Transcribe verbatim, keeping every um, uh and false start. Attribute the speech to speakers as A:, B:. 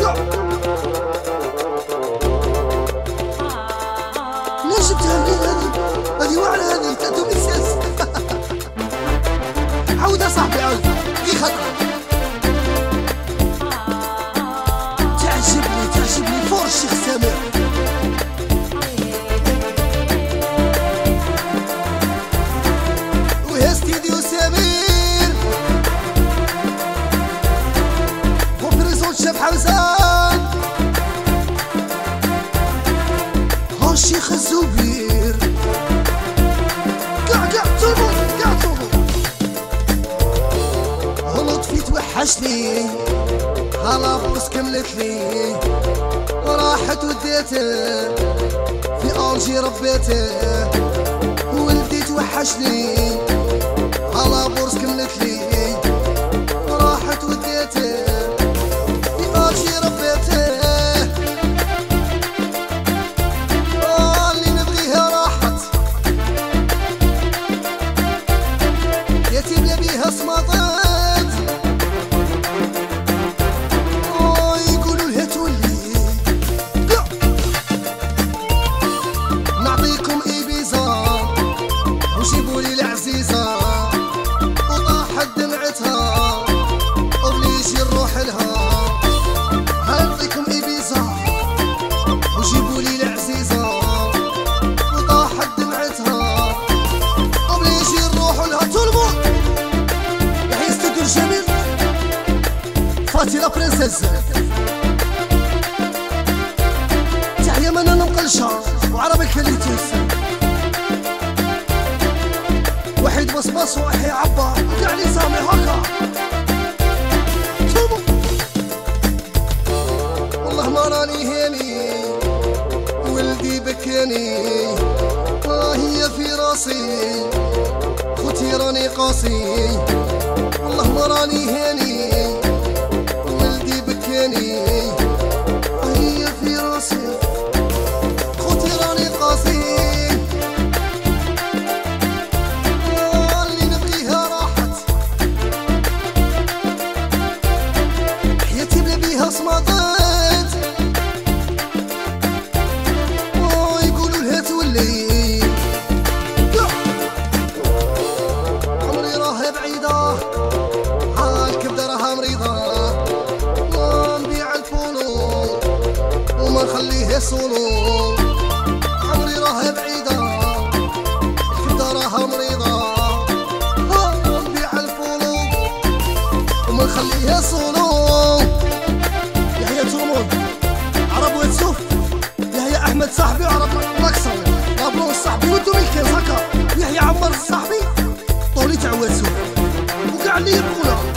A: ليش جبتها منين هذه؟ هذه واعرة هذه تاتو ميكساس. عاود يا صاحبي عاود في خطرة. تعجبني تعجبني فور الشيخ سامر. ويا ستيديو سمير وبريزون شاب حمزة الشيخ الزبير. قاع قاع تربط قاع تربط. غلط في توحشني هلا بوس كملتلي وراحت وديته في ألجي ربيته. ولدي توحشني هلا بورس كملتلي وراحت وديته في ألجي ربيته. صمطت ويقولوا لها تولي نعطيكم إبيزا وجيبوا لي العزيزة وطاحت دمعتها وبليش نروح لها. نعطيكم إبيزا وجيبوا لي العزيزة وطاحت دمعتها وبليش نروح لها. طلبوا جميل فاتي لا برنسيس. تحية من انا مقلشة وعربي كليتيس. وحيد بصبص وحي عبا وقع لي سامي هكا. توبو والله ما راني هيني ولدي بكاني. آه هي في راسي خوتي راني قاسي. والله ما راني هاني ولدي بكاني. هي في راسي خوتي راني قاسي. اللي نبغيها راحت حياتي بلا بيها صمتت ويقولوا لها تولي. عمري راه بعيدة الكبدة راها مريضة ونبيع الفولو وما نخليه سولو. عمري راها بعيدة الكبدة راها مريضة ونبيع الفولو وما نخليه سولو. يحيى تومون عرب وتسوف. يحيى أحمد صاحبي وعرب مكسر. لابلون صاحبي ودو ميكيز هكا. يحيى عمر صاحبي طولي تاع وتسوف وقع لي الأولى.